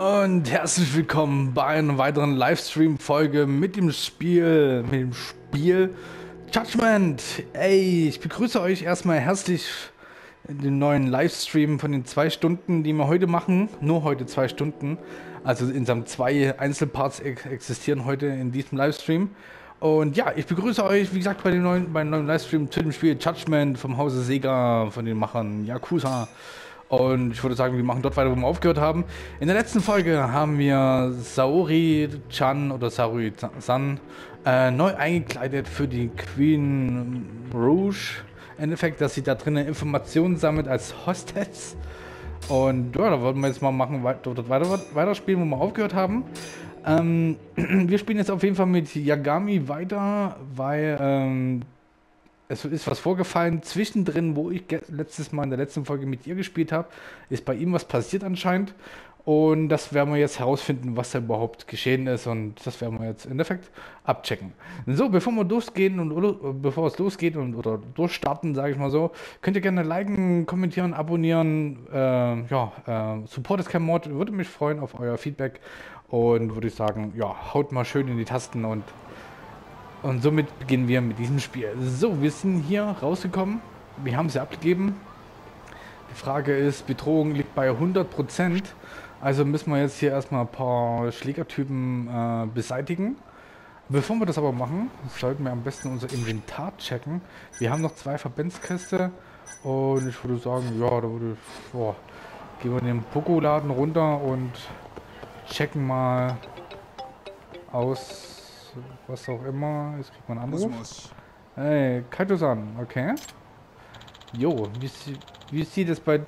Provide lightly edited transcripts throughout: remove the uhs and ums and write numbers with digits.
Und herzlich willkommen bei einer weiteren Livestream-Folge mit dem Spiel Judgment. Ey, ich begrüße euch erstmal herzlich in den neuen Livestream von den 2 Stunden, die wir heute machen. Nur heute 2 Stunden. Also insgesamt 2 Einzelparts existieren heute in diesem Livestream. Und ja, ich begrüße euch, wie gesagt, bei dem neuen Livestream zu dem Spiel Judgment vom Hause Sega, von den Machern Yakuza. Und ich würde sagen, wir machen dort weiter, wo wir aufgehört haben. In der letzten Folge haben wir Saori-chan oder Saori-san neu eingekleidet für die Queen Rouge. Im Endeffekt, dass sie da drinnen Informationen sammelt als Hostess. Und ja, da wollten wir jetzt mal machen, dort weiterspielen, wo wir aufgehört haben. Wir spielen jetzt auf jeden Fall mit Yagami weiter, weil es ist was vorgefallen zwischendrin, wo ich letztes Mal in der letzten Folge mit ihr gespielt habe, ist bei ihm was passiert anscheinend. Und das werden wir jetzt herausfinden, was da überhaupt geschehen ist. Und das werden wir jetzt im Endeffekt abchecken. So, bevor wir losgehen bevor es losgeht oder durchstarten, sage ich mal so, könnt ihr gerne liken, kommentieren, abonnieren. Support ist kein Mod, würde mich freuen auf euer Feedback. Und würde ich sagen, ja, haut mal schön in die Tasten und somit beginnen wir mit diesem Spiel. So, wir sind hier rausgekommen. Wir haben sie abgegeben. Die Frage ist, Bedrohung liegt bei 100%. Also müssen wir jetzt hier erstmal ein paar Schlägertypen beseitigen. Bevor wir das aber machen, sollten wir am besten unser Inventar checken. Wir haben noch 2 Verbandskäste. Und ich würde sagen, ja, gehen wir in den Pokoladen runter und checken mal aus. Was auch immer. Jetzt kriegt man einen Anruf. Hey, Kaito-san, okay. Jo, wie sieht es bei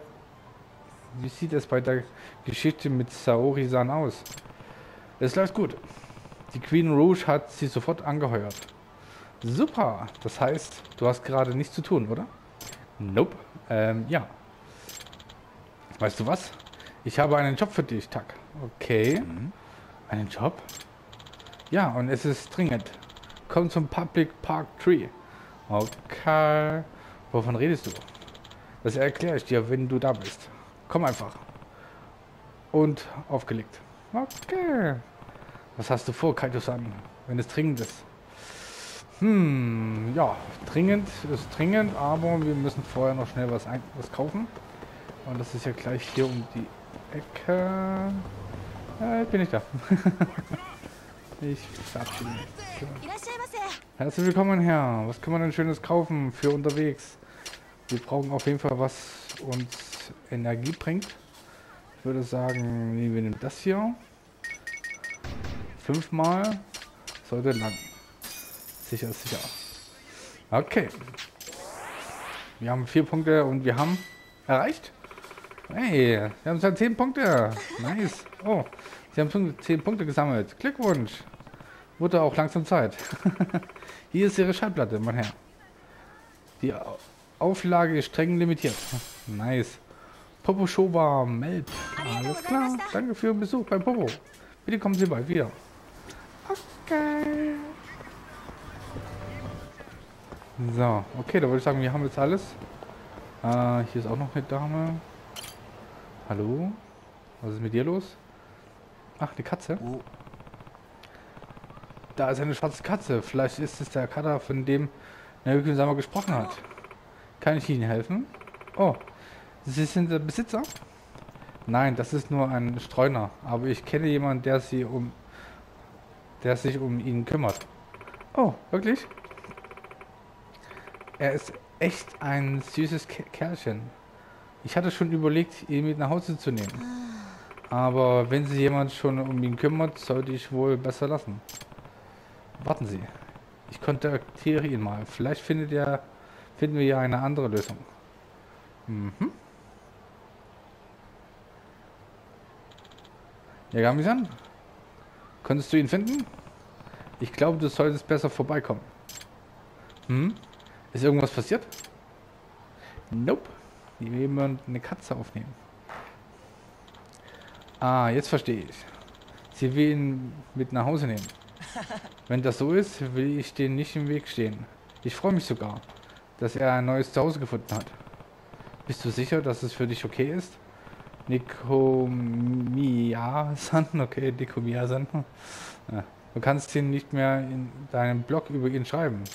der Geschichte mit Saori-san aus? Es läuft gut. Die Queen Rouge hat sie sofort angeheuert. Super. Das heißt, du hast gerade nichts zu tun, oder? Nope. Ja. Weißt du was? Ich habe einen Job für dich, Tak. Okay. Einen Job? Ja, und es ist dringend. Komm zum Public Park Tree. Okay. Wovon redest du? Das erkläre ich dir, wenn du da bist. Komm einfach. Und aufgelegt. Okay. Was hast du vor, Kaito-san? Wenn es dringend ist. Ja. Dringend ist dringend, aber wir müssen vorher noch schnell was kaufen. Und das ist ja gleich hier um die Ecke. Jetzt bin ich da. Ich verabschiede mich. So. Herzlich willkommen, Herr. Was können wir denn Schönes kaufen für unterwegs? Wir brauchen auf jeden Fall, was uns Energie bringt. Ich würde sagen, wir nehmen das hier. 5-mal. Sollte lang. Sicher ist sicher. Okay. Wir haben 4 Punkte und wir haben erreicht. Hey, wir haben schon 10 Punkte. Nice. Oh, Sie haben 10 Punkte gesammelt. Glückwunsch. Wurde auch langsam Zeit. Hier ist Ihre Schallplatte, mein Herr. Die Auflage ist streng limitiert. Nice. Popo Shoba Melb. Alles klar. Danke für den Besuch beim Popo. Bitte kommen Sie bald wieder. Okay. So, okay, da würde ich sagen, wir haben jetzt alles. Hier ist auch noch eine Dame. Hallo? Was ist mit dir los? Ach, eine Katze. Oh. Da ist eine schwarze Katze. Vielleicht ist es der Kater, von dem Naoki-sama gesprochen hat. Kann ich Ihnen helfen? Oh, Sie sind der Besitzer? Nein, das ist nur ein Streuner. Aber ich kenne jemanden, der sich um ihn kümmert. Oh, wirklich? Er ist echt ein süßes Kerlchen. Ich hatte schon überlegt, ihn mit nach Hause zu nehmen. Aber wenn sich jemand schon um ihn kümmert, sollte ich wohl besser lassen. Warten Sie. Ich kontaktiere ihn mal. Vielleicht finden wir ja eine andere Lösung. Ja, Gami-san? Konntest du ihn finden? Ich glaube, du solltest besser vorbeikommen. Ist irgendwas passiert? Nope. Jemand eine Katze aufnehmen. Ah, jetzt verstehe ich. Sie will ihn mit nach Hause nehmen. Wenn das so ist, will ich den nicht im Weg stehen. Ich freue mich sogar, dass er ein neues Zuhause gefunden hat. Bist du sicher, dass es für dich okay ist? Nekomiya-san, okay, Nekomiya-san. Ja. Du kannst ihn nicht mehr in deinem Blog über ihn schreiben.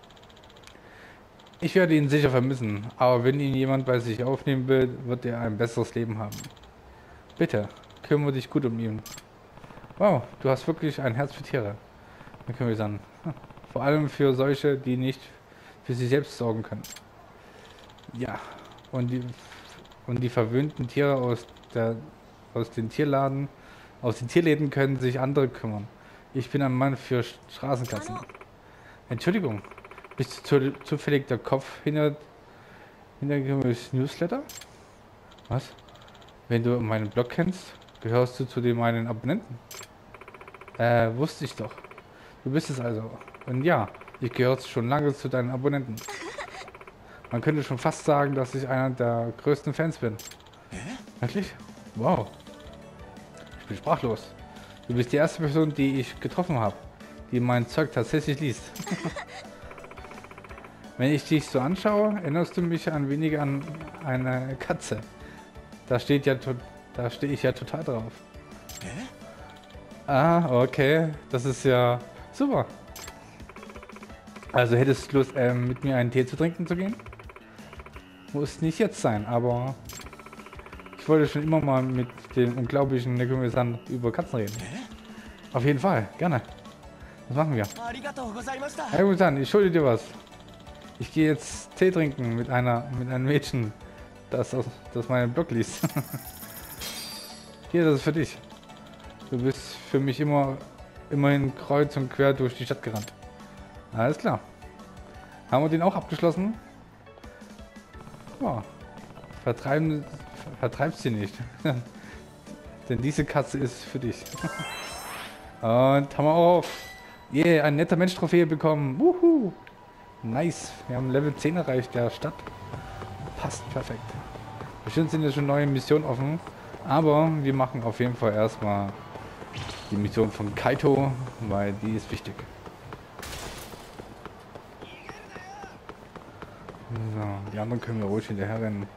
Ich werde ihn sicher vermissen, aber wenn ihn jemand bei sich aufnehmen will, wird er ein besseres Leben haben. Bitte, kümmere dich gut um ihn. Wow, du hast wirklich ein Herz für Tiere. Dann können wir sagen. Vor allem für solche, die nicht für sich selbst sorgen können. Ja, und die verwöhnten Tiere aus den Tierläden können sich andere kümmern. Ich bin ein Mann für Straßenkatzen. Entschuldigung, bist du zufällig der Kopf hinter dem Newsletter? Was? Wenn du meinen Blog kennst, gehörst du zu meinen Abonnenten? Wusste ich doch. Du bist es also. Und ja, ich gehöre schon lange zu deinen Abonnenten. Man könnte schon fast sagen, dass ich einer der größten Fans bin. Wirklich? Wow. Ich bin sprachlos. Du bist die erste Person, die ich getroffen habe, die mein Zeug tatsächlich liest. Wenn ich dich so anschaue, erinnerst du mich ein wenig an eine Katze. Da stehe ich ja total drauf. Ah, okay. Das ist ja super. Also hättest du Lust, mit mir einen Tee zu trinken zu gehen? Muss nicht jetzt sein, aber ich wollte schon immer mal mit dem unglaublichen Nekomiya-san über Katzen reden. Auf jeden Fall, gerne. Was machen wir? Nekomiya-san, ich schulde dir was. Ich gehe jetzt Tee trinken mit einem Mädchen, das meinen Blog liest. Hier, das ist für dich. Du bist für mich immerhin kreuz und quer durch die Stadt gerannt. Alles klar. Haben wir den auch abgeschlossen? Oh. Vertreibst sie nicht. Denn diese Katze ist für dich. Und haben wir auf. Yeah, ein netter Mensch-Trophäe bekommen. Wuhu. Nice. Wir haben Level 10 erreicht der Stadt. Passt perfekt. Bestimmt sind jetzt schon neue Missionen offen. Aber wir machen auf jeden Fall erstmal die Mission von Kaito, weil die ist wichtig. So, die anderen können wir ruhig hinterher rennen.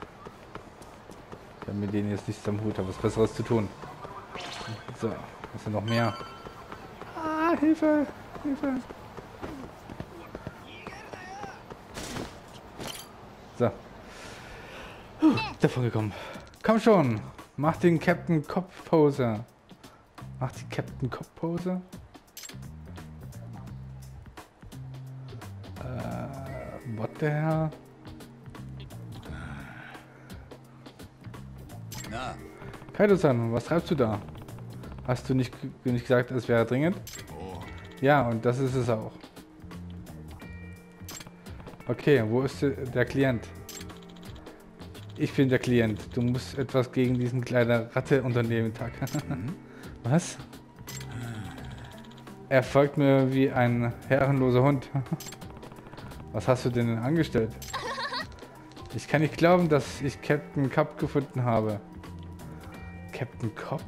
Ich habe mit denen jetzt nichts am Hut, aber was Besseres zu tun. So, was ist noch mehr? Ah, Hilfe! Hilfe! So. Davon gekommen. Komm schon! Mach den Captain Kopf Pose. Mach die Captain Kopf Pose. What the hell? Kaito-san, was treibst du da? Hast du nicht gesagt, es wäre dringend? Ja, und das ist es auch. Okay, wo ist der Klient? Ich bin der Klient. Du musst etwas gegen diesen kleinen Ratte unternehmen, Tag. Was? Er folgt mir wie ein herrenloser Hund. Was hast du denn angestellt? Ich kann nicht glauben, dass ich Captain Cobb gefunden habe. Captain Cobb?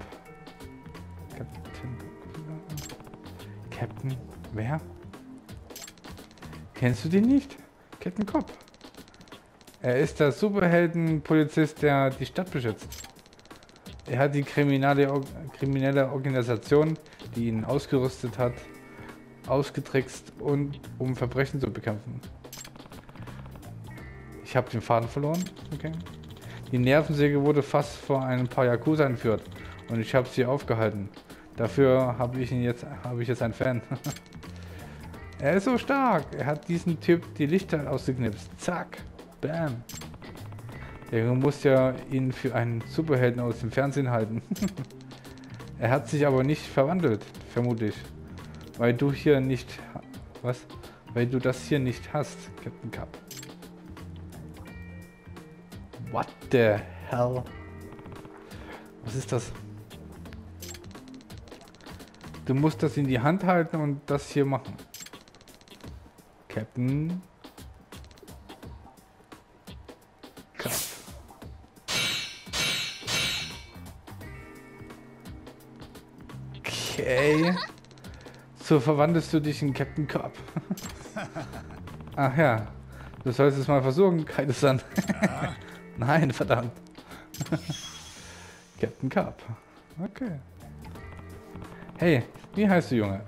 Captain... Wer? Kennst du den nicht? Captain Cobb. Er ist der Superheldenpolizist, der die Stadt beschützt. Er hat die kriminelle Organisation, die ihn ausgerüstet hat, ausgetrickst, um Verbrechen zu bekämpfen. Ich habe den Faden verloren. Okay. Die Nervensäge wurde fast vor ein paar Yakuza entführt und ich habe sie aufgehalten. Dafür habe ich jetzt einen Fan. Er ist so stark. Er hat diesen Typ die Lichter ausgeknipst. Zack. Bam. Der muss ja ihn für einen Superhelden aus dem Fernsehen halten. Er hat sich aber nicht verwandelt, vermutlich. Weil du hier nicht... Was? Weil du das hier nicht hast, Captain Cobb. What the hell? Was ist das? Du musst das in die Hand halten und das hier machen. Captain Cobb. Okay. So verwandelst du dich in Captain Cobb. Ach ja. Du sollst es mal versuchen, Kaito-san. Nein, verdammt. Captain Carp. Okay. Hey, wie heißt du, Junge?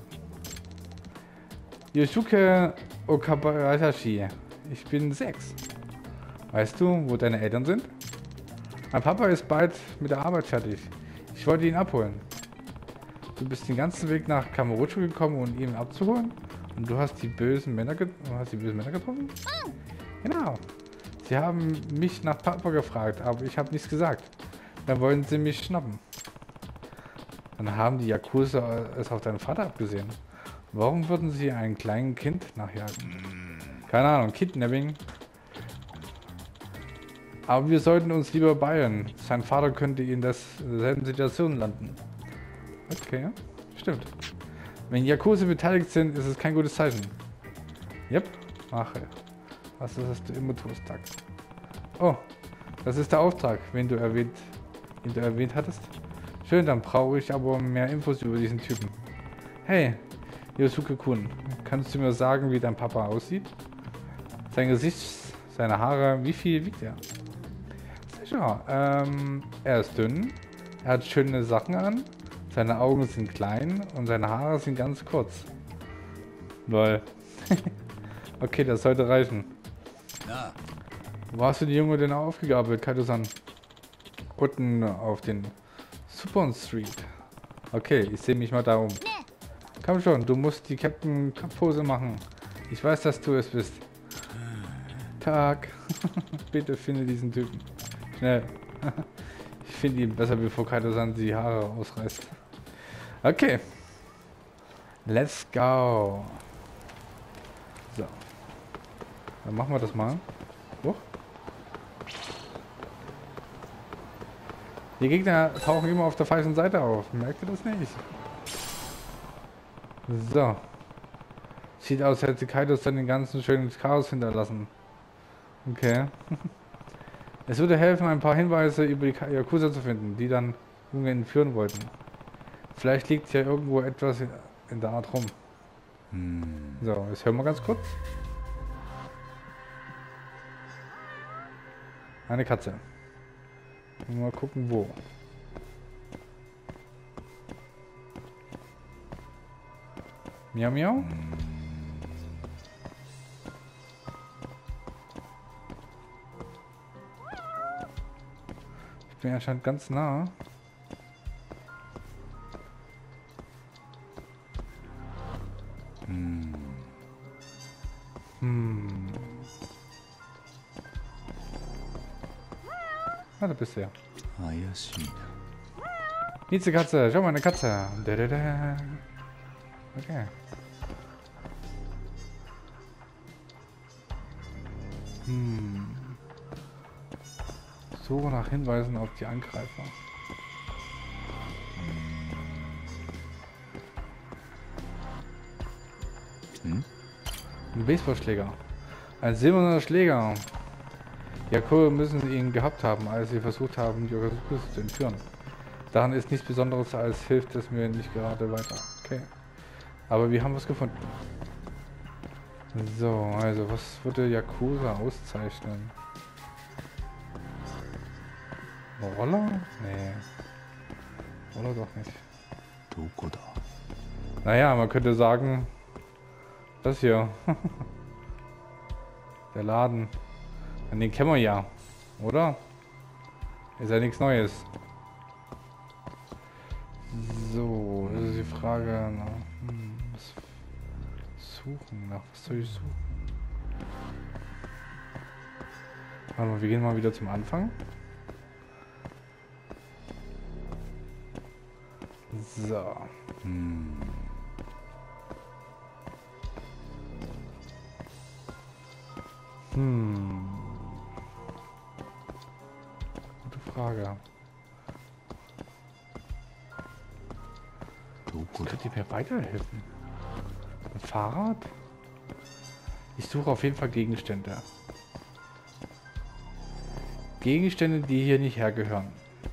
Yosuke Okabayashi. Ich bin 6. Weißt du, wo deine Eltern sind? Mein Papa ist bald mit der Arbeit fertig. Ich wollte ihn abholen. Du bist den ganzen Weg nach Kamurocho gekommen, um ihn abzuholen? Und du hast die bösen Männer, getroffen? Genau. Sie haben mich nach Papa gefragt, aber ich habe nichts gesagt. Dann wollten sie mich schnappen. Dann haben die Yakuza es auf deinen Vater abgesehen. Warum würden sie ein kleines Kind nachjagen? Keine Ahnung, Kidnapping. Aber wir sollten uns lieber beeilen. Sein Vater könnte in derselben Situation landen. Okay, stimmt. Wenn Yakuza beteiligt sind, ist es kein gutes Zeichen. Yep, mache. Was ist das, du immer tust, Tag? Oh, das ist der Auftrag, den du erwähnt hattest. Schön, dann brauche ich aber mehr Infos über diesen Typen. Hey, Yosuke-kun, kannst du mir sagen, wie dein Papa aussieht? Sein Gesicht, seine Haare, wie viel wiegt er? Sicher, er ist dünn, er hat schöne Sachen an, seine Augen sind klein und seine Haare sind ganz kurz. Lol. Okay, das sollte reichen. Ja. Wo hast du die Junge denn aufgegabelt, Kaito-san? Unten auf den Supon Street. Okay, ich sehe mich mal da um. Komm schon, du musst die Captain-Pose machen. Ich weiß, dass du es bist. Tag. Bitte finde diesen Typen. Schnell. Ich finde ihn besser, bevor Kaito-san die Haare ausreißt. Okay. Let's go. So. Dann machen wir das mal. Hoch. Die Gegner tauchen immer auf der falschen Seite auf. Merkt ihr das nicht? So. Sieht aus, als hätte Kaidos dann den ganzen schönen Chaos hinterlassen. Okay. Es würde helfen, ein paar Hinweise über die Yakuza zu finden, die dann Jungen entführen wollten. Vielleicht liegt hier irgendwo etwas in der Art rum. So, jetzt hören wir ganz kurz. Eine Katze. Mal gucken, wo. Miau, miau. Ich bin anscheinend ganz nah. Ah, da bist du ja. Katze, schau mal, eine Katze. Da. Okay. Suche nach Hinweisen auf die Angreifer. Ein Baseballschläger. Ein silberner Schläger. Yakuza müssen ihn gehabt haben, als sie versucht haben, die Yakuza zu entführen. Daran ist nichts Besonderes, als hilft es mir nicht gerade weiter. Okay. Aber wir haben was gefunden. So, also was würde Yakuza auszeichnen? Roller? Nee. Roller doch nicht. Naja, man könnte sagen, das hier. Der Laden. An den kennen wir ja, oder? Ist ja nichts Neues. So, das ist die Frage nach was suchen. Nach was soll ich suchen? Warte mal, wir gehen mal wieder zum Anfang. So. Gute Frage. Könnt ihr mir weiterhelfen? Ein Fahrrad? Ich suche auf jeden Fall Gegenstände. Gegenstände, die hier nicht hergehören.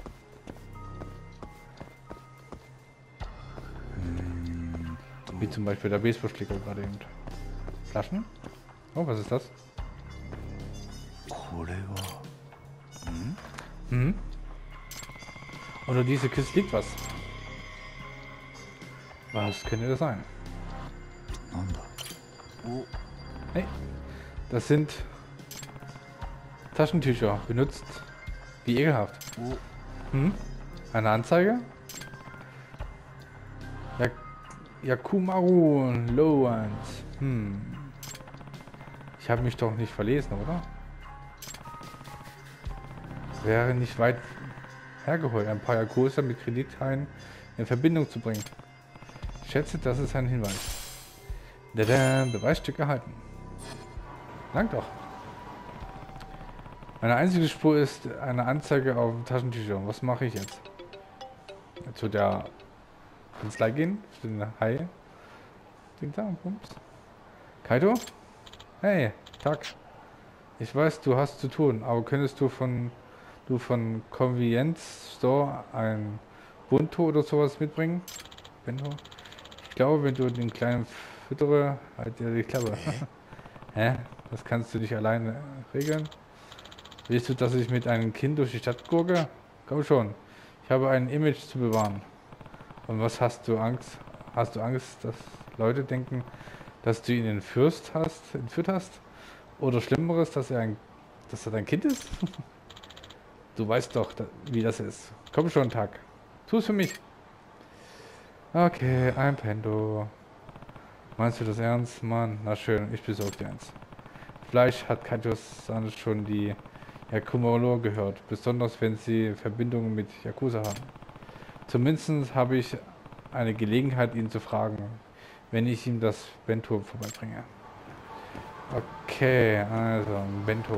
Wie zum Beispiel der Baseballschläger gerade eben. Flaschen? Oh, was ist das? Oder diese Kiste liegt was. Was könnte das sein? Hey, das sind Taschentücher, benutzt wie ekelhaft. Hm? Eine Anzeige? Yakumaru Lowlands. Ich habe mich doch nicht verlesen, oder? Wäre nicht weit hergeholt, ein paar Yakuza mit Kreditscheinen in Verbindung zu bringen. Ich schätze, das ist ein Hinweis. Beweisstück erhalten. Langt doch. Meine einzige Spur ist eine Anzeige auf dem Taschentücher. Was mache ich jetzt? Zu der Kanzlei gehen? Zu den Hai? Ding da, Pumps. Kaito? Hey, Tag. Ich weiß, du hast zu tun, aber könntest du von Convenience Store ein Bunto oder sowas mitbringen? Bento? Ich glaube, wenn du den kleinen füttere, halt dir die Klappe. Hä? Das kannst du nicht alleine regeln? Willst du, dass ich mit einem Kind durch die Stadt gurke? Komm schon. Ich habe ein Image zu bewahren. Und was hast du Angst? Hast du Angst, dass Leute denken, dass du ihn entführt hast? Oder Schlimmeres, dass er dein Kind ist? Du weißt doch, wie das ist. Komm schon, Tag. Tu es für mich. Okay, ein Pendo. Meinst du das ernst? Mann, na schön, ich besorge dir eins. Vielleicht hat Kaito-san schon die Yakumaru gehört, besonders wenn sie Verbindungen mit Yakuza haben. Zumindest habe ich eine Gelegenheit, ihn zu fragen, wenn ich ihm das Bento vorbeibringe. Okay, also ein Bento.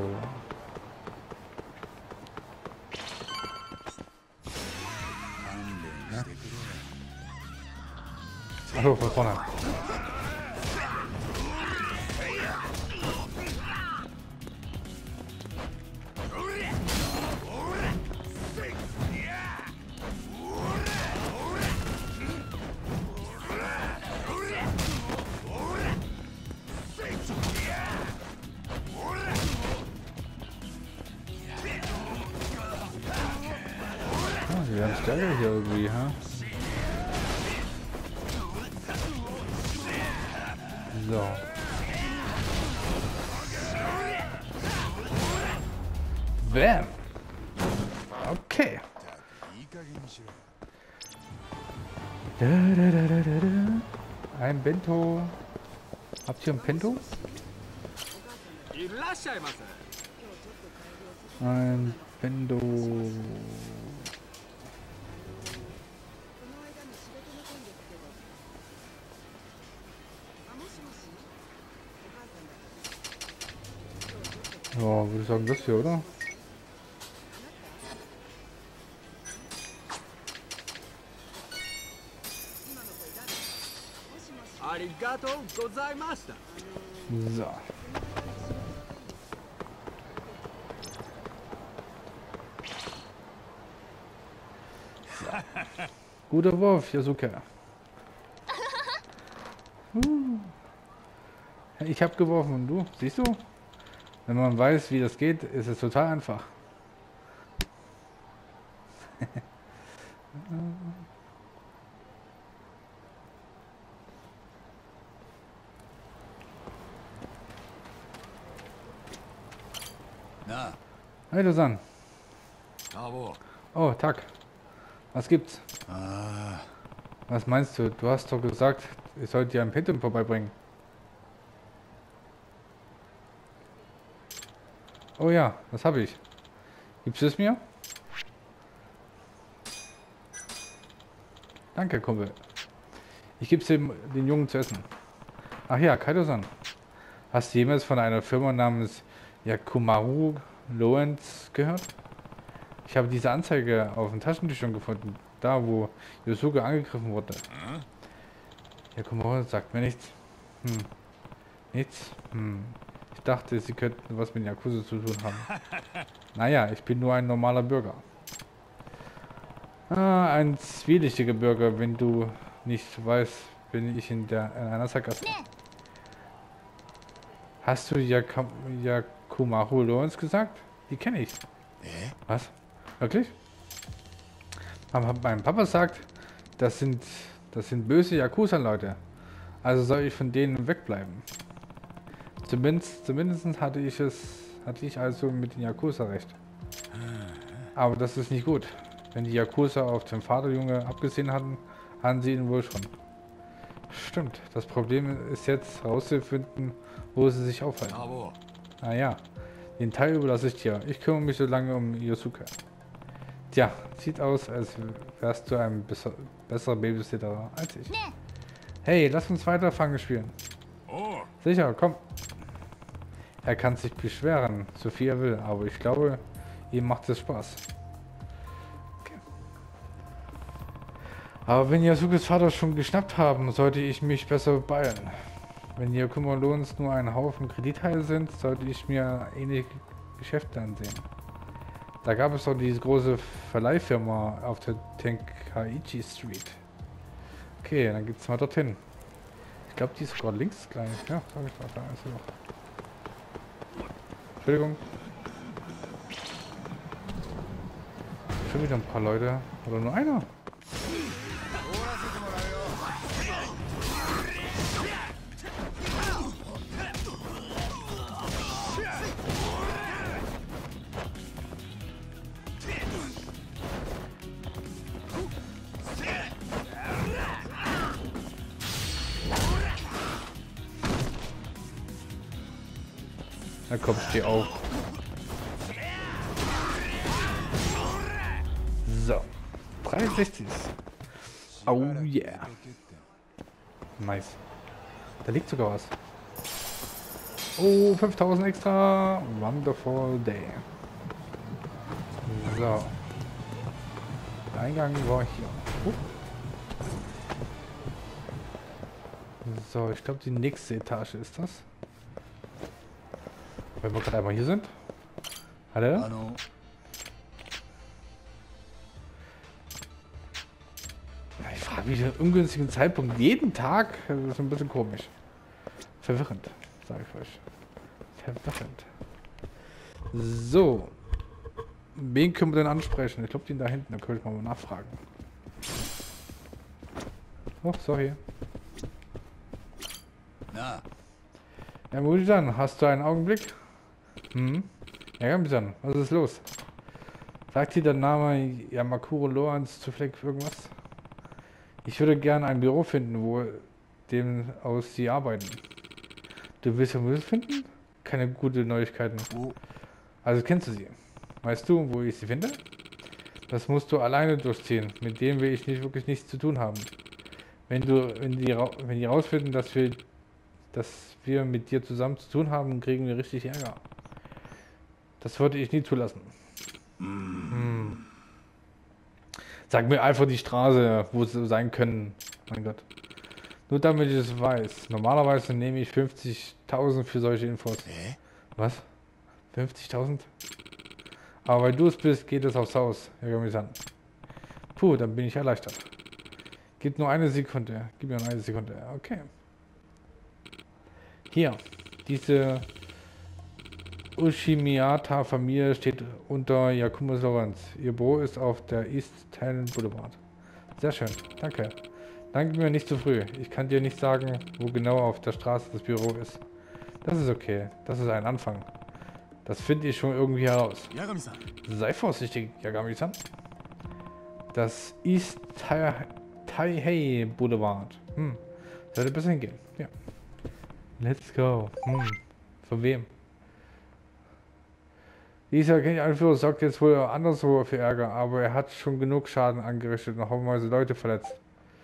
Ja. Hallo, von vorne. Die werden stärker hier irgendwie, ha? So. Bam. Okay. Ein Bento. Habt ihr ein Bento? Ein Bento. Ja, würde ich sagen, das hier, oder? So. Guter Wurf, Yasuke. Ich habe geworfen und du? Siehst du? Wenn man weiß, wie das geht, ist es total einfach. Na. Hey, Susan. Bravo. Oh, Tag. Was gibt's? Was meinst du? Du hast doch gesagt, ich sollte dir ein Pentum vorbeibringen. Oh ja, das habe ich. Gibst du es mir? Danke, Kumpel. Ich gebe es den Jungen zu essen. Ach ja, Kaito-san. Hast du jemals von einer Firma namens Yakumaru Lowlands gehört? Ich habe diese Anzeige auf dem Taschentüchern gefunden. Da, wo Yosuke angegriffen wurde. Yakumaru sagt mir nichts. Nichts? Ich dachte, sie könnten was mit Yakuza zu tun haben. Naja, ich bin nur ein normaler Bürger. Ein zwielichtiger Bürger, wenn du nicht weißt, bin ich in einer Sackgasse. Hast du Yakumaru Lawrence gesagt? Die kenne ich. Was? Wirklich? Aber mein Papa sagt, das sind böse Yakuza-Leute. Also soll ich von denen wegbleiben. Zumindest hatte ich also mit den Yakuza recht. Aber das ist nicht gut. Wenn die Yakuza auf den Vaterjunge abgesehen hatten, haben sie ihn wohl schon. Stimmt. Das Problem ist jetzt herauszufinden, wo sie sich aufhalten. Jawohl. Naja, den Teil überlasse ich dir. Ich kümmere mich so lange um Yosuke. Tja, sieht aus, als wärst du ein besserer Babysitter als ich. Hey, lass uns weiter Fangen spielen. Oh, Sicher, komm. Er kann sich beschweren, so viel er will, aber ich glaube, ihm macht es Spaß. Okay. Aber wenn Yasukes Vater schon geschnappt haben, sollte ich mich besser beeilen. Wenn Yakuma Lohns nur ein Haufen Kreditteile sind, sollte ich mir ähnliche Geschäfte ansehen. Da gab es doch diese große Verleihfirma auf der Tenkaichi Street. Okay, dann geht's mal dorthin. Ich glaube, die ist sogar links gleich. Ja, sag ich doch, da ist sie doch. Entschuldigung. Schon wieder ein paar Leute. Oder nur einer? Na komm, steh auf. So. 63. Oh yeah. Nice. Da liegt sogar was. Oh, 5000 extra. Wonderful day. So. Der Eingang war hier. So, ich glaube, die nächste Etage ist das. Weil wir gerade einmal hier sind. Hallo? Ich frage mich einen ungünstigen Zeitpunkt jeden Tag. Das ist ein bisschen komisch. Verwirrend, sage ich euch. Verwirrend. So. Wen können wir denn ansprechen? Ich glaube, den da hinten. Da könnte ich mal nachfragen. Oh, sorry. na, Ja, Muji-san, hast du einen Augenblick? Hm? Ja, Gami-san, was ist los? Sagt dir der Name Yamakuro Loans zufällig irgendwas? Ich würde gerne ein Büro finden, wo dem aus sie arbeiten. Du willst ja Müll finden? Keine gute Neuigkeiten. wo, Also kennst du sie? Weißt du, wo ich sie finde? Das musst du alleine durchziehen. Mit dem will ich nicht wirklich nichts zu tun haben. Wenn die rausfinden, dass wir mit dir zusammen zu tun haben, kriegen wir richtig Ärger. Das würde ich nie zulassen. Hm. Sag mir einfach die Straße, wo sie sein können. Mein Gott. Nur damit ich es weiß. Normalerweise nehme ich 50.000 für solche Infos. Was? 50.000? Aber weil du es bist, geht es aufs Haus, Herr Gami-san. Puh, dann bin ich erleichtert. Gib nur eine Sekunde. Gib mir nur eine Sekunde. Okay. Hier. Diese Ushimiata-Familie steht unter Yakuma Lorenz. Ihr Büro ist auf der East Talent Boulevard. Sehr schön. Danke. Danke mir nicht zu früh. Ich kann dir nicht sagen, wo genau auf der Straße das Büro ist. Das ist okay. Das ist ein Anfang. Das finde ich schon irgendwie heraus. Yagami-san. Sei vorsichtig, Yagami-san. Das East Taihei Boulevard. Sollte besser hingehen. Ja. Let's go. Von wem? Dieser Anführer sorgt jetzt wohl anderswo für Ärger, aber er hat schon genug Schaden angerichtet und haufenweise Leute verletzt.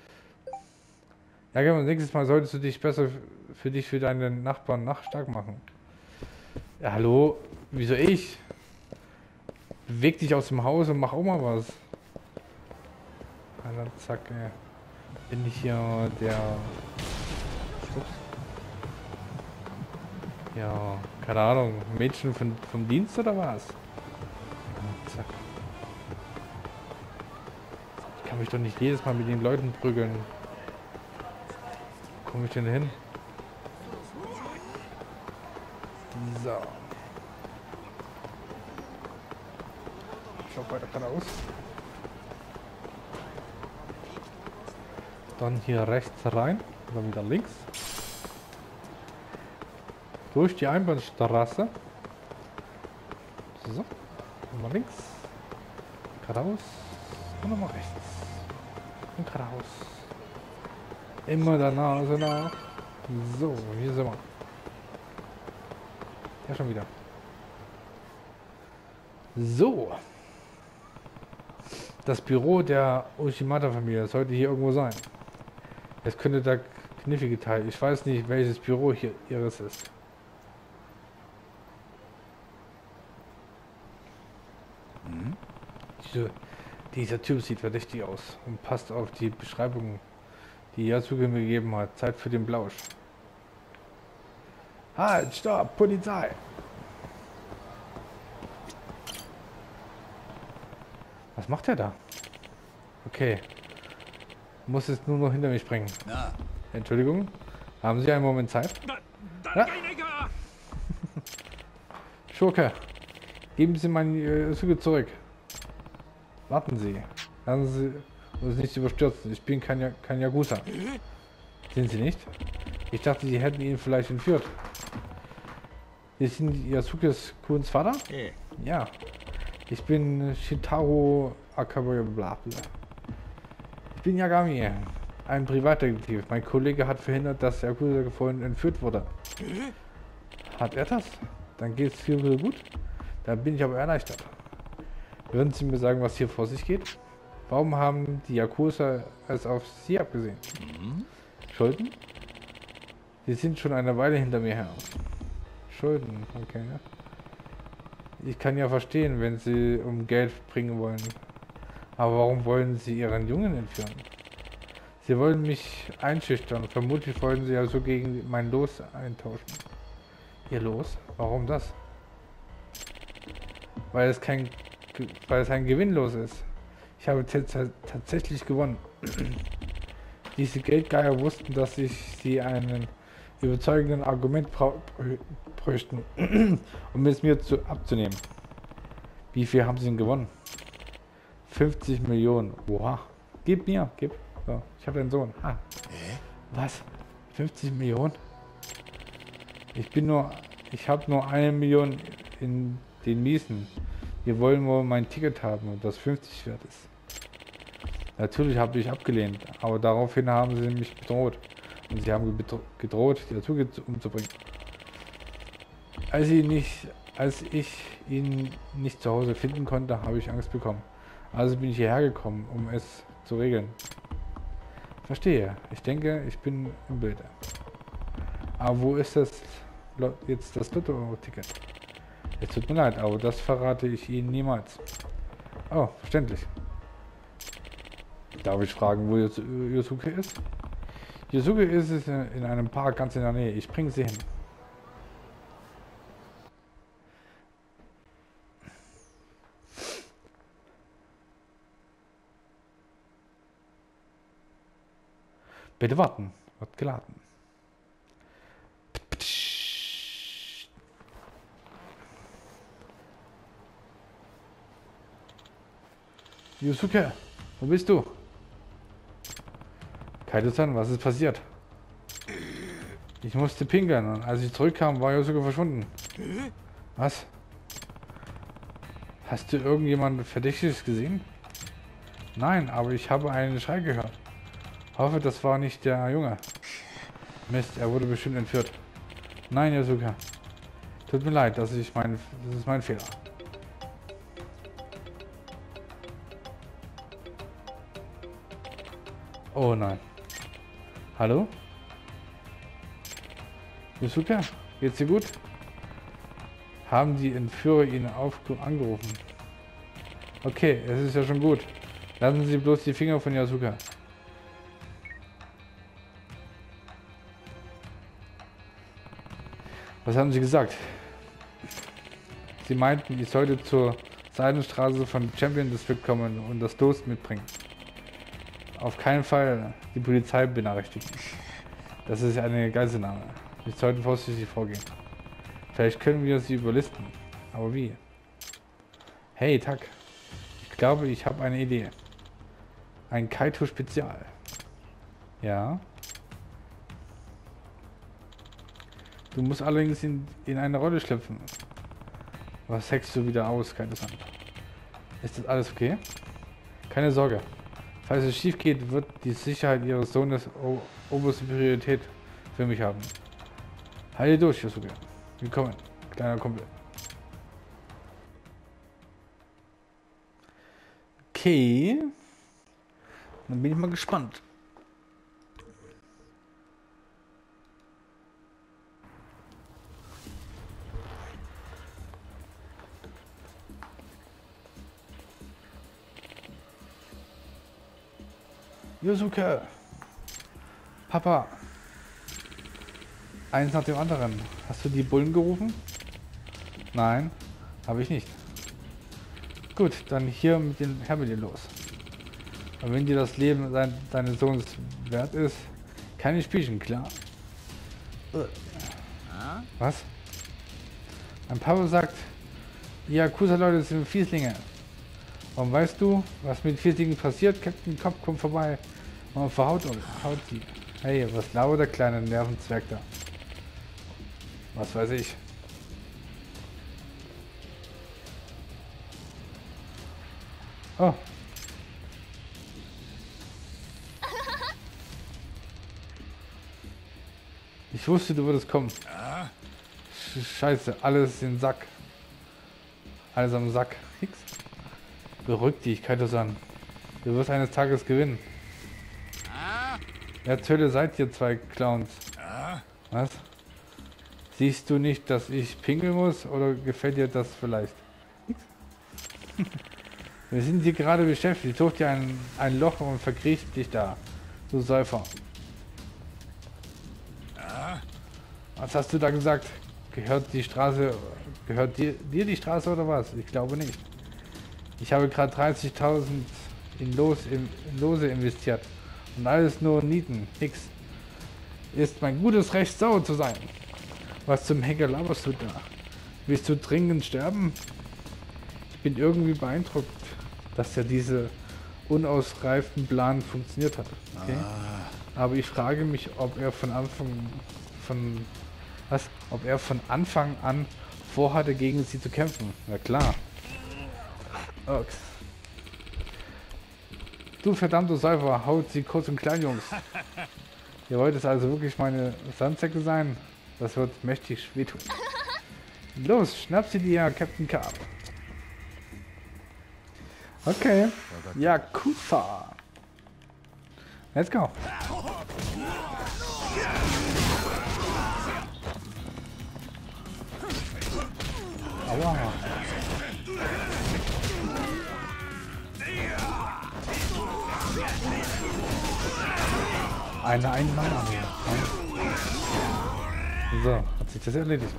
Ja, genau, nächstes Mal solltest du dich besser für deine Nachbarn stark machen. Ja, hallo? Wieso ich? Beweg dich aus dem Haus und mach auch mal was. Alter, zack, ey. Bin ich hier der... Ups. Ja, keine Ahnung. Mädchen vom Dienst oder was? Ja, zack. Ich kann mich doch nicht jedes Mal mit den Leuten prügeln. Wo komme ich denn hin? So. Schaut weiter geradeaus. Dann hier rechts rein. Dann wieder links. Durch die Einbahnstraße. So. Nochmal links. Geradeaus. Und nochmal rechts. Und geradeaus. Immer der Nase nach. So, hier sind wir. Ja, schon wieder. So. Das Büro der Ushimata-Familie sollte hier irgendwo sein. Es könnte der knifflige Teil. Ich weiß nicht, welches Büro hier ihres ist. Dieser Typ sieht verdächtig aus und passt auf die Beschreibung, die Yasuke mir gegeben hat. Zeit für den Blausch. Halt, stopp, Polizei! Was macht er da? Okay. Muss es nur noch hinter mich bringen. Na, Entschuldigung. Haben Sie einen Moment Zeit? Ja. Schurke. Geben Sie meine Züge zurück. Warten Sie. Lassen Sie uns nicht überstürzen. Ich bin kein Yakuza. Sind Sie nicht? Ich dachte, Sie hätten ihn vielleicht entführt. Sie sind Yasukes Kuns Vater? Ja. Ich bin Shintaro Akabe Blabla. Ich bin Yagami, ein Privatdetektiv. Mein Kollege hat verhindert, dass Yakuza vorhin entführt wurde. Hat er das? Dann geht's hier so gut? Dann bin ich aber erleichtert. Würden Sie mir sagen, was hier vor sich geht? Warum haben die Yakuza es auf Sie abgesehen? Schulden? Sie sind schon eine Weile hinter mir her. Schulden, okay. Ich kann ja verstehen, wenn Sie um Geld bringen wollen. Aber warum wollen Sie Ihren Jungen entführen? Sie wollen mich einschüchtern. Vermutlich wollen Sie ja so gegen mein Los eintauschen. Ihr Los? Warum das? Weil es ein Gewinnlos ist. Ich habe tatsächlich gewonnen. Diese Geldgeier wussten, dass ich sie einen überzeugenden Argument bräuchten, um es mir abzunehmen. Wie viel haben sie denn gewonnen? 50 Millionen. Oha. Gib mir, gib. So, ich habe einen Sohn. Ah. Was? 50 Millionen? Ich habe nur 1 Million in den Miesen. Wir wollen wohl mein Ticket haben und das 50 wert ist. Natürlich habe ich abgelehnt, aber daraufhin haben sie mich bedroht. Und sie haben gedroht, die Azuki umzubringen. Als ich ihn nicht zu Hause finden konnte, habe ich Angst bekommen. Also bin ich hierher gekommen, um es zu regeln. Verstehe. Ich denke, ich bin im Bilde. Aber wo ist jetzt das Lotto-Ticket? Es tut mir leid, aber das verrate ich Ihnen niemals. Oh, verständlich. Darf ich fragen, wo Yosuke ist? Yosuke ist es in einem Park ganz in der Nähe. Ich bringe sie hin. Bitte warten. Wird geladen. Yosuke, wo bist du? Kaito-san, was ist passiert? Ich musste pinkeln und als ich zurückkam, war Yosuke verschwunden. Was? Hast du irgendjemand Verdächtiges gesehen? Nein, aber ich habe einen Schrei gehört. Hoffe, das war nicht der Junge. Mist, er wurde bestimmt entführt. Nein, Yosuke. Tut mir leid, das ist mein Fehler. Oh nein. Hallo? Yosuke, geht's dir gut? Haben die Entführer ihn angerufen? Okay, es ist ja schon gut. Lassen Sie bloß die Finger von Yosuke. Was haben Sie gesagt? Sie meinten, ich sollte zur Seidenstraße von Champion District kommen und das Los mitbringen. Auf keinen Fall die Polizei benachrichtigen. Das ist eine Geiselnahme. Wir sollten vorsichtig vorgehen. Vielleicht können wir sie überlisten. Aber wie? Hey, Tak. Ich glaube, ich habe eine Idee. Ein Kaito-Spezial. Ja. Du musst allerdings in eine Rolle schlüpfen. Was hackst du wieder aus? Keine Ahnung. Ist das alles okay? Keine Sorge. Falls es schief geht, wird die Sicherheit ihres Sohnes oberste Priorität für mich haben. Heile durch, Yosuke. Willkommen, kleiner Kumpel. Okay. Dann bin ich mal gespannt. Yosuke! Papa! Eins nach dem anderen. Hast du die Bullen gerufen? Nein, habe ich nicht. Gut, dann hier mit dir los. Und wenn dir das Leben deines Sohnes wert ist, keine Spielchen, klar? Was? Mein Papa sagt, die Yakuza-Leute sind Fieslinge. Und weißt du, was mit Fieslingen passiert? Captain Cobb kommt vorbei und verhaut uns. Haut sie. Hey, was labert der kleine Nervenzwerg da? Was weiß ich. Oh. Ich wusste, du würdest kommen. Scheiße, alles in den Sack. Alles am Sack. Nix. Beruhig dich, Kaito-san. Du wirst eines Tages gewinnen. Wer zur Hölle seid ihr zwei Clowns? Was? Siehst du nicht, dass ich pinkeln muss? Oder gefällt dir das vielleicht? Nix. Wir sind hier gerade beschäftigt. Such dir ein Loch und verkriecht dich da. Du Säufer. Was hast du da gesagt? Gehört dir die Straße oder was? Ich glaube nicht. Ich habe gerade 30.000 in Lose investiert. Und alles nur Nieten. Nix. Ist mein gutes Recht, sauer zu sein. Was zum Henker laberst du da? Willst du dringend sterben? Ich bin irgendwie beeindruckt, dass ja diese unausreiften Plan funktioniert hat. Okay? Aber ich frage mich, ob er von Anfang an vorhatte, gegen sie zu kämpfen. Na klar. Okay. Du verdammte Säufer, haut sie kurz und klein, Jungs. Ihr wollt es also wirklich meine Sandsäcke sein? Das wird mächtig wehtun. Los, schnapp sie dir, Captain Carp. Okay. Yakuza. Let's go. Aua. Eine Ein-Mann-Armee. So, hat sich das erledigt.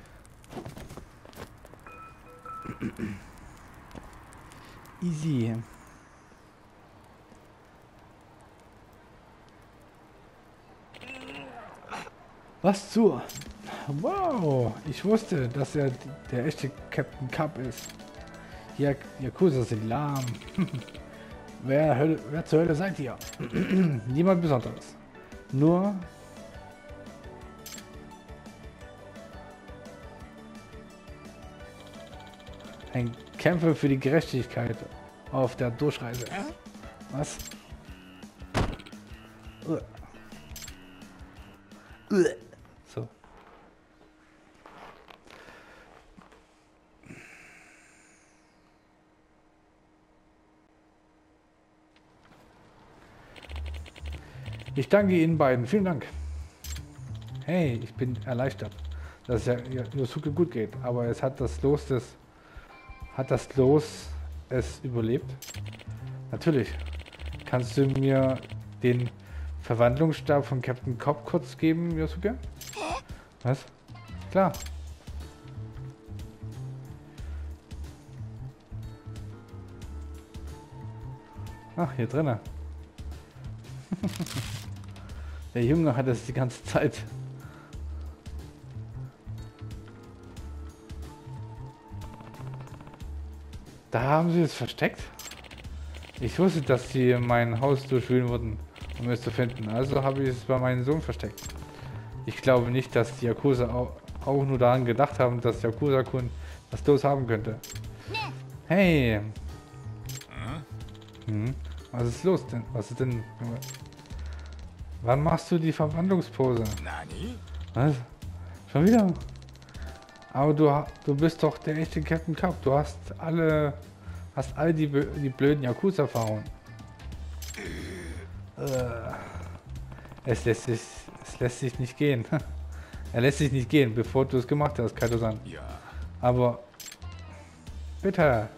Easy. Was zur? Wow, ich wusste, dass er der echte Captain Cup ist. Die Yakuza sind lahm. Wer zur Hölle seid ihr? Niemand Besonderes. Nur ein Kämpfer für die Gerechtigkeit auf der Durchreise. Was? So. Ich danke Ihnen beiden. Vielen Dank. Hey, ich bin erleichtert, dass es Yosuke gut geht. Aber es hat das Los es überlebt? Natürlich. Kannst du mir den Verwandlungsstab von Captain Cobb kurz geben, Yosuke? Was? Klar. Ach, hier drinnen. Der Junge hat es die ganze Zeit. Da haben sie es versteckt? Ich wusste, dass sie mein Haus durchwühlen würden um es zu finden. Also habe ich es bei meinem Sohn versteckt. Ich glaube nicht, dass die Yakuza auch nur daran gedacht haben, dass Yakuza-Kun was los haben könnte. Hey! Was ist los denn? Was ist denn, Junge? Wann machst du die Verwandlungspose? Nani? Was? Schon wieder? Aber du bist doch der echte Captain Cup. Du hast all die blöden Yakuza-Erfahrungen. Es lässt sich nicht gehen. Er lässt sich nicht gehen, bevor du es gemacht hast, Kaito-san. Ja. Aber bitte.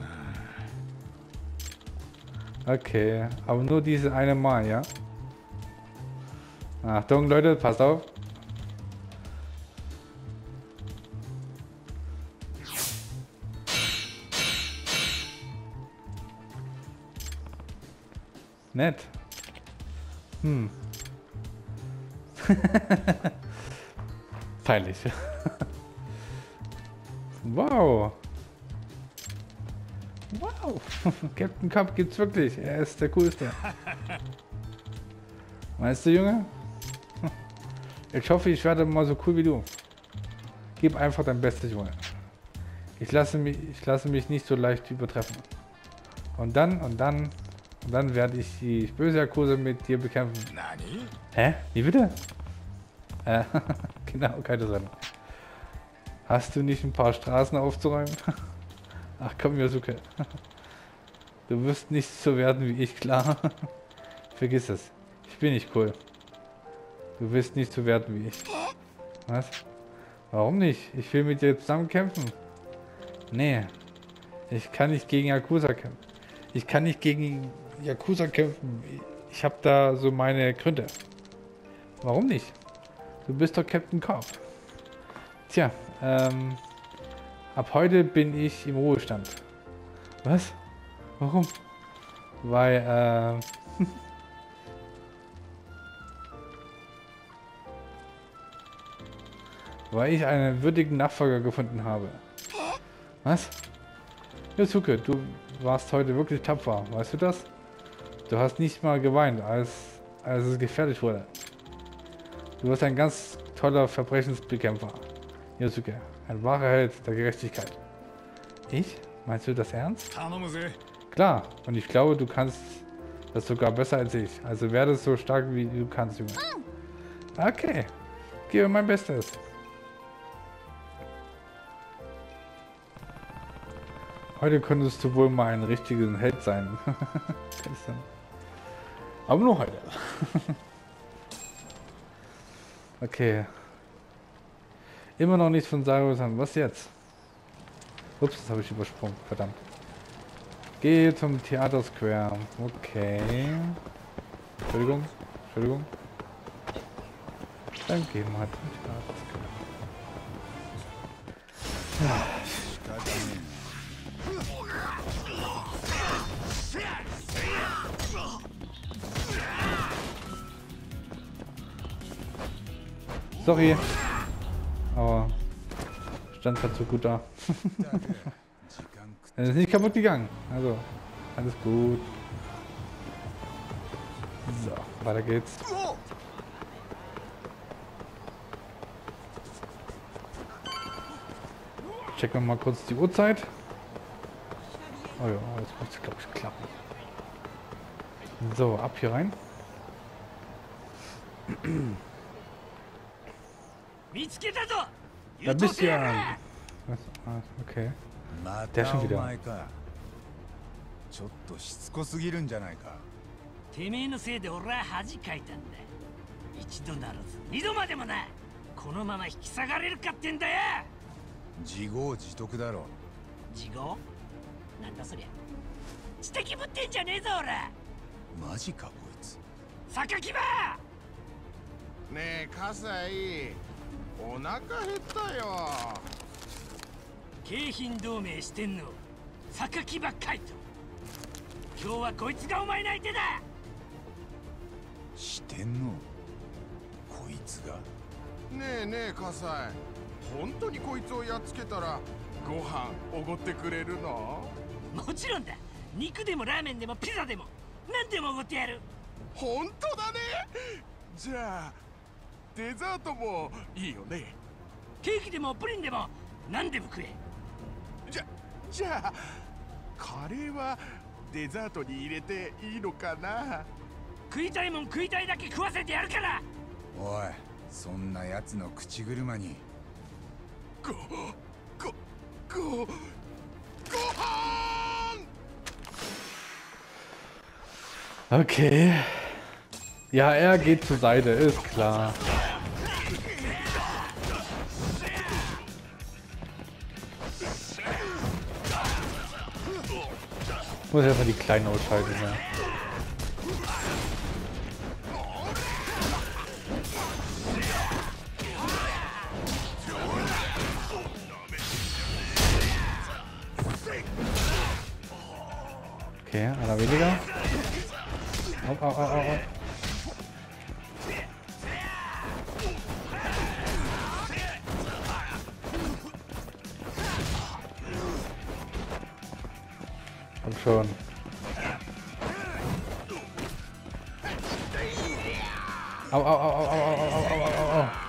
Okay, aber nur diese eine Mal, ja? Achtung, Leute, passt auf. Nett. Peinlich. Wow. Wow. Captain Cup gibt's wirklich. Er ist der coolste. Meinst du, Junge? Ich hoffe, ich werde mal so cool wie du. Gib einfach dein Bestes, Junge. Ich lasse mich nicht so leicht übertreffen. Und dann werde ich die böse Yakuza mit dir bekämpfen. Nani? Hä? Wie bitte? Genau, keine Sorge. Hast du nicht ein paar Straßen aufzuräumen? Ach komm, Yosuke. Du wirst nicht so werden wie ich, klar. Vergiss es. Ich bin nicht cool. Du wirst nicht so werden wie ich. Was? Warum nicht? Ich will mit dir zusammen kämpfen. Nee. Ich kann nicht gegen Yakuza kämpfen. Ich kann nicht gegen Yakuza kämpfen. Ich habe da so meine Gründe. Warum nicht? Du bist doch Captain Cobb. Tja, ab heute bin ich im Ruhestand. Was? Warum? Weil, weil ich einen würdigen Nachfolger gefunden habe. Was? Yosuke, du warst heute wirklich tapfer, weißt du das? Du hast nicht mal geweint, als es gefährlich wurde. Du wirst ein ganz toller Verbrechensbekämpfer. Yosuke, ein wahrer Held der Gerechtigkeit. Ich? Meinst du das ernst? Klar, und ich glaube, du kannst das sogar besser als ich. Also werde so stark wie du kannst, Junge. Okay, gebe mein Bestes. Heute könntest du wohl mal ein richtiger Held sein. Aber nur heute. Okay. Immer noch nichts von Sarusan. Was jetzt? Ups, das habe ich übersprungen. Verdammt. Gehe zum Theater Square. Okay. Entschuldigung. Entschuldigung. Dann gehen wir halt zum Theater Square. Ja. Sorry. Aber stand halt so gut da. Es ist nicht kaputt gegangen. Also, alles gut. So, weiter geht's. Checken wir mal kurz die Uhrzeit. Oh ja, das muss, glaube ich, klappen. So, ab hier rein. Da bist du ja. Okay. Der schon wieder. ちょっとしつこすぎるんじゃないか。 てめえのせいで俺は恥かいたんだ。一度ならず二度までもない。このまま引き下がれるかってんだよ。 自業自得だろ。 自業？なんだそりゃ。知的ぶってんじゃねえぞ俺。 マジかこいつ。 榊場！ ねえ葛西、お腹減ったよ。 京浜同盟してんの榊場海斗。今日はこいつがお前の相手だ。 してんのこいつが。 ねえねえ葛西、本当にこいつをやっつけたらご飯おごってくれるの？ もちろんだ。肉でもラーメンでもピザでも何でもおごってやる。 本当じゃあデザートもいいよね。 ケーキでもプリンでも何でも食え。 じゃあカレーはデザートに入れていいのかな。 食いたいもん食いたいだけ食わせてやるから。 おい、そんな奴の口車に。 ご飯。 Okay. Ja, er geht zur Seite, ist klar. Ich muss erstmal die Kleinen ausschalten, ja. Okay, einer weniger. Au, au, au, au, au. Komm schon. Au, au, au, au, au, au, au, au, au, au.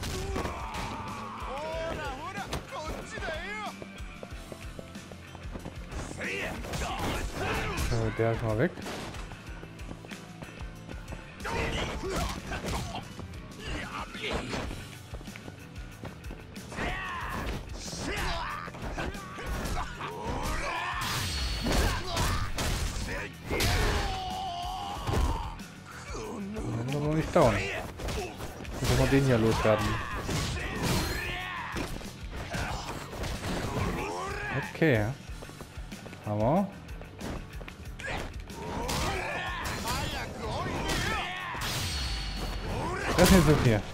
So, der ist mal weg. Wir sind noch nicht down. Müssen wir den hier loswerden. Okay. Aber. Das ist nicht so viel.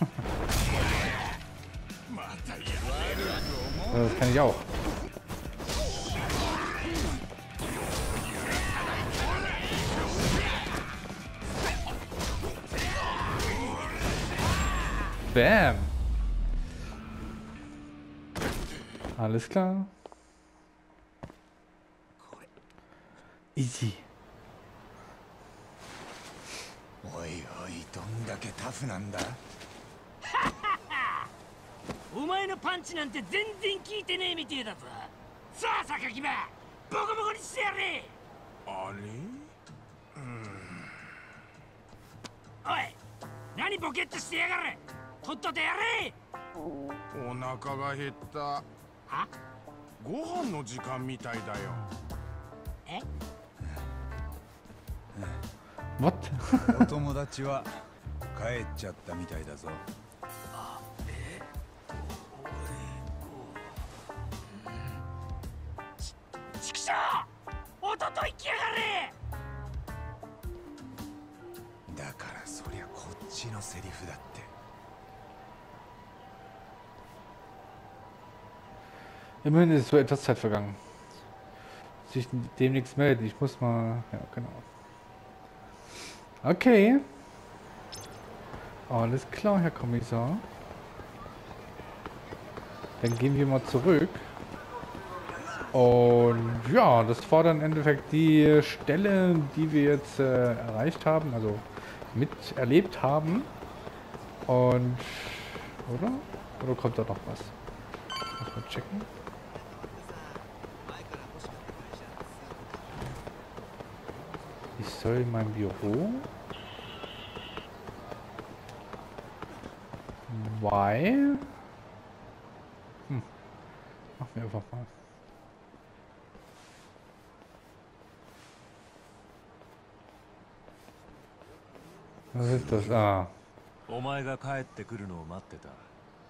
Das kann ich auch. Bam. Alles klar. Easy. おいおい、どんだけタフなんだ。 お前のパンチなんて全然効いてねえみてえだぞ。さあ榊場、ボコボコにしてやれ。 あれ。 おい、何ボケっとしてやがる。とっととやれ。 お腹が減った。 は？ ご飯の時間みたいだよ。 え What? お友達は帰っちゃったみたいだぞ。 ちくしょう、おとといきやがれ。 だからそりゃこっちのセリフだって。 Immerhin ist so etwas Zeit vergangen. Sich demnächst melden. Ich muss mal. Ja, genau. Okay. Alles klar, Herr Kommissar. Dann gehen wir mal zurück. Und ja, das war dann im Endeffekt die Stelle, die wir jetzt erreicht haben, also miterlebt haben. Und. Oder? Oder kommt da noch was? Muss mal checken. Ich soll in mein Büro. Weil. Machen wir einfach mal. Was ist das? Ah. お前が帰ってくるのを待ってた。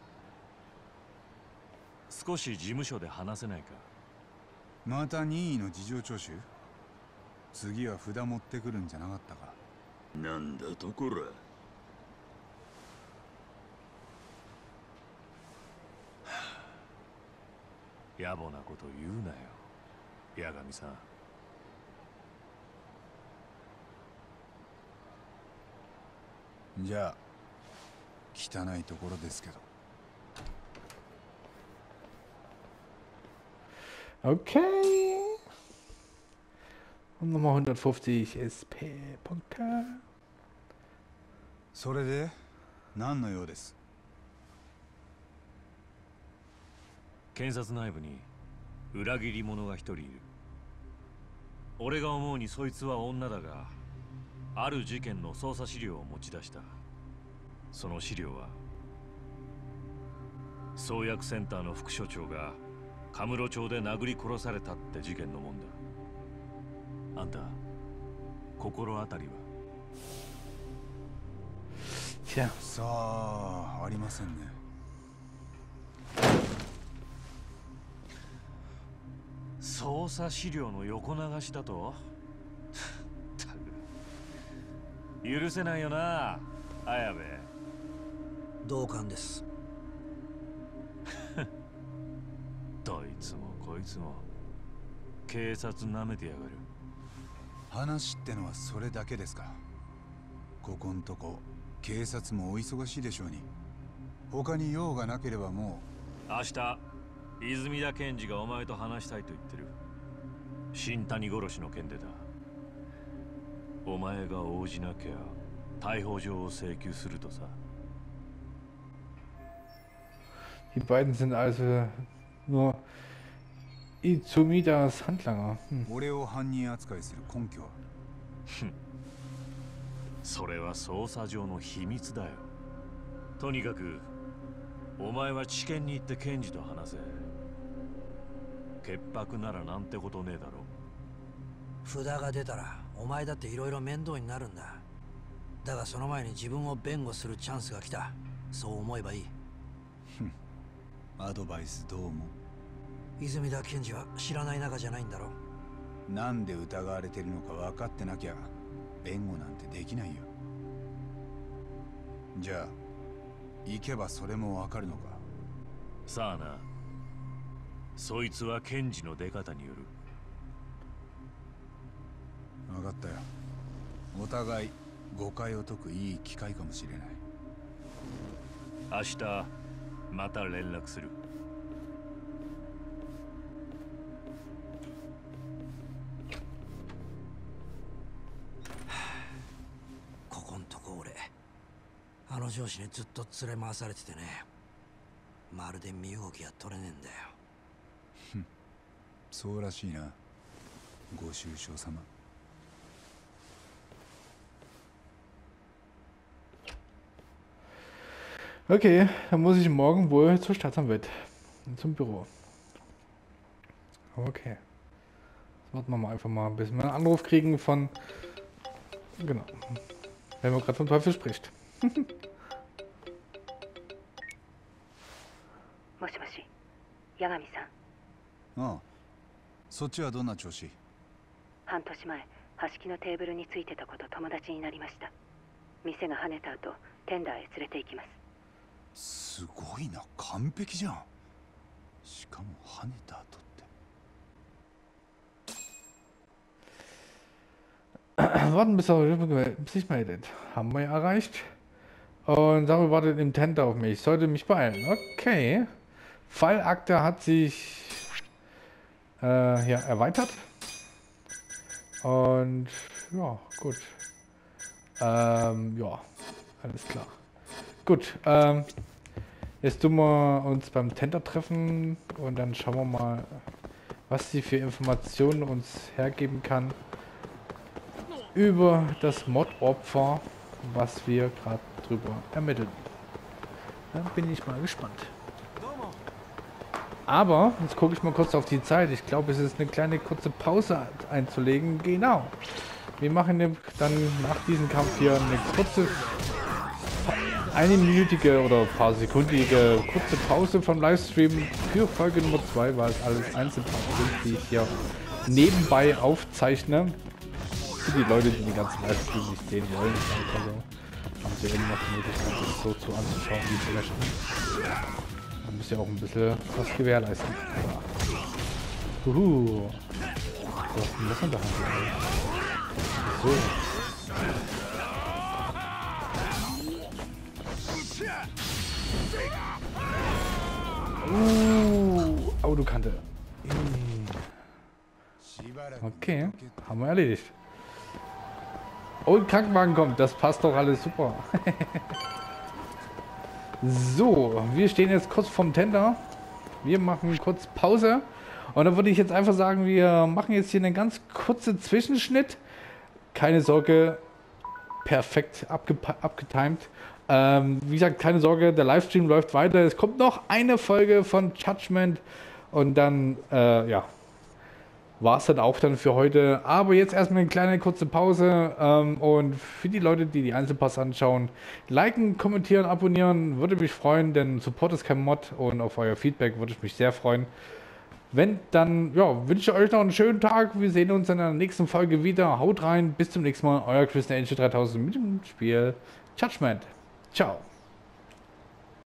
少し事務所で話せないか。 また任意の事情聴取？次は札持ってくるんじゃなかったか。 なんだとこら。 野暮なこと言うなよ、八神さん。 じゃあ汚いところですけど。 Okay. Und nochmal 150 SP-Punkte. それで何の用です？ 検察内部に裏切り者が一人いる。俺が思うにそいつは女だが、ある事件の捜査資料を持ち出した。その資料は創薬センターの副所長がカムロ町で殴り殺されたって事件のもんだ。あんた心当たりは？ Tja. さあ、ありませんね。 捜査資料の横流しだと？許せないよな、綾部。 同感です。 どいつもこいつも警察なめてやがる。 話ってのはそれだけですか？ここんとこ警察もお忙しいでしょうに。他に用がなければもう。明日泉田検事がお前と話したいと言ってる。新谷殺しの件でだ。お前が応じなきゃ逮捕状を請求するとさ。 Die beiden sind also nur Izumidas Handlanger. 俺を犯人扱いする根拠は？ それは捜査上の秘密だよ。とにかくお前は地検に行って検事と話せ。潔白ならなんてことねえだろ。 札が出たらお前だっていろいろ面倒になるんだ。だがその前に自分を弁護するチャンスが来た。そう思えばいい。 アドバイスどう思う？ 泉田検事は知らない仲じゃないんだろ。 なんで疑われてるのか分かってなきゃ弁護なんてできないよ。じゃあ行けばそれも分かるのか？ さあな。そいつは検事の出方による。 分かったよ。お互い誤解を解くいい機会かもしれない。 明日また連絡する。 ここんとこ俺あの上司にずっと連れ回されててね。まるで身動きが取れねえんだよ。 そうらしいな、ご愁傷様。 Okay, dann muss ich morgen wohl zur Staatsanwalt. Zum Büro. Okay. Jetzt warten wir mal einfach mal, bis wir einen Anruf kriegen von... Genau. Wenn man gerade vom Teufel spricht. もしもし、八神さん。 ああ、そっちはどんな調子？ 半年前、端木のテーブルについてた子と友達になりました。店が跳ねた後、テンダーへ連れて行きます。 すごいな、完璧じゃん。しかも跳ねた後って。 Warten bis er sich meldet. Haben wir erreicht. Und Samuel wartet im Tent auf mich. Ich sollte mich beeilen. Okay. Fallakte hat sich hier erweitert. Und ja, gut. Ja, alles klar. Gut. Jetzt tun wir uns beim Tender treffen und dann schauen wir mal, was sie für Informationen uns hergeben kann über das Mod-Opfer, was wir gerade drüber ermitteln. Da bin ich mal gespannt. Aber, jetzt gucke ich mal kurz auf die Zeit. Ich glaube, es ist eine kleine kurze Pause einzulegen. Genau. Wir machen dann nach diesem Kampf hier eine kurze, einminütige oder ein paar sekundige kurze Pause vom Livestream für Folge Nummer 2, weil es alles Einzelparts sind, die ich hier nebenbei aufzeichne. Für die Leute, die den ganzen Livestream nicht sehen wollen, also haben sie immer noch die Möglichkeit, das so anzuschauen, wie es löschen. Man muss ja auch ein bisschen was gewährleisten. So, was in der Hand? So. Autokante. Okay, haben wir erledigt. Und Krankenwagen kommt. Das passt doch alles super. So, wir stehen jetzt kurz vorm Tender. Wir machen kurz Pause. Und dann würde ich jetzt einfach sagen, wir machen jetzt hier einen ganz kurzen Zwischenschnitt. Keine Sorge, perfekt abgetimt. Wie gesagt, keine Sorge, der Livestream läuft weiter. Es kommt noch eine Folge von Judgment. Und dann, ja, war es dann auch dann für heute. Aber jetzt erstmal eine kleine kurze Pause. Und für die Leute, die die Einzelpass anschauen, liken, kommentieren, abonnieren, würde mich freuen, denn Support ist kein Mod und auf euer Feedback würde ich mich sehr freuen. Wenn, dann ja, wünsche ich euch noch einen schönen Tag. Wir sehen uns in der nächsten Folge wieder. Haut rein, bis zum nächsten Mal. Euer Chris Angel 3000 mit dem Spiel Judgment. Ciao.